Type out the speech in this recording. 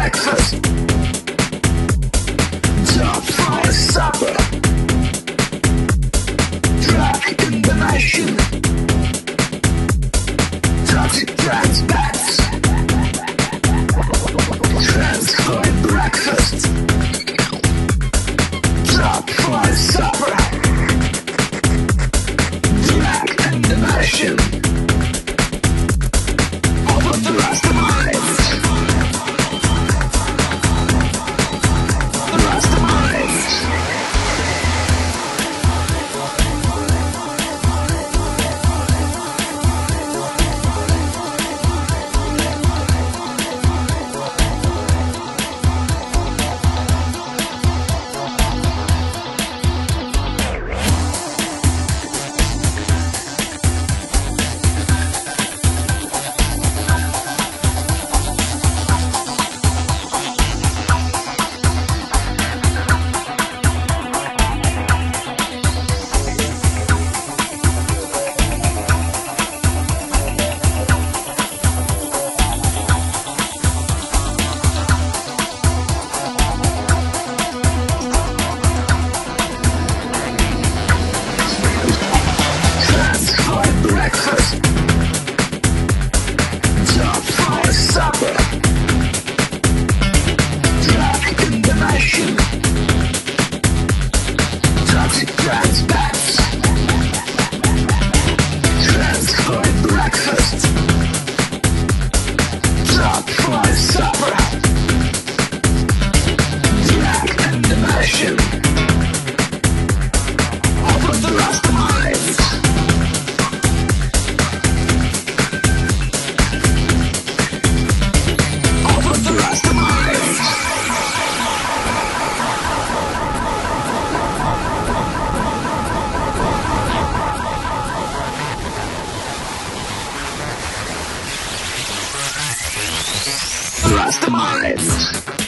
breakfast, top for supper, drug in the machine, toxic trans bats, transfer breakfast, top for supper, drug in the machine. Open the rest of minds. The rest of minds. Breakfast, top for supper, drug in the machine, toxic trans bats, transfer breakfast, top for supper, drug in the machine. Open the rest of minds. Rasta minds.